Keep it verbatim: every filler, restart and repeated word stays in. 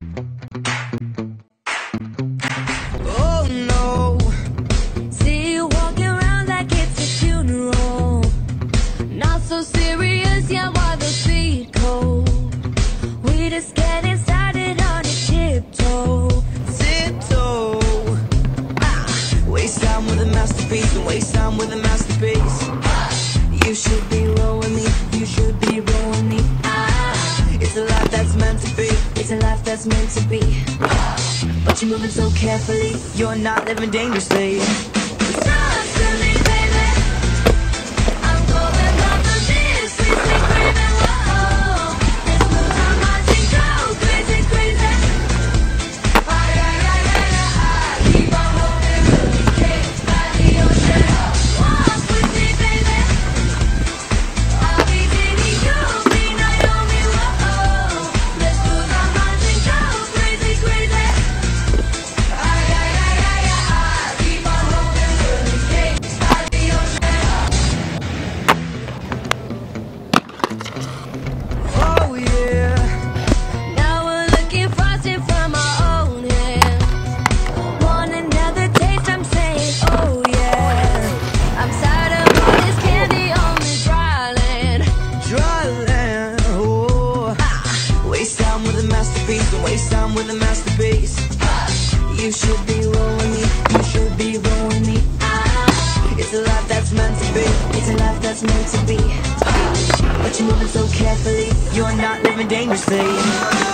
Oh no, see you walking around like it's a funeral. Not so serious, yeah, while the feet cold. We just getting started on a tiptoe. Tiptoe. Ah, waste time with a masterpiece and waste time with a masterpiece. You should be rolling me, you should be rolling me. Ah, it's a life that's meant to be, it's a life that's meant to be. But you're moving so carefully, you're not living dangerously. Talk to me, baby. I'm going off of this, sweetly craving. Whoa, this moves on watching go crazy, crazy. Ay, ay, ay, ay, ay. Keep on moving, really cake by the ocean. Walk with me, baby. I'll be dating you, be Naomi. Whoa, this moves on watching go crazy, crazy. Oh yeah, now we're looking frosted from our own hands. Want another taste, I'm saying oh yeah. I'm tired of all this candy on the dry land. Dry land, oh. Ah, waste time with a masterpiece and waste time with a masterpiece. You should be rolling me, you should be rolling me. Ah, it's a life that's meant to be, it's a life that's meant to be. But you're moving so carefully, you're not living dangerously.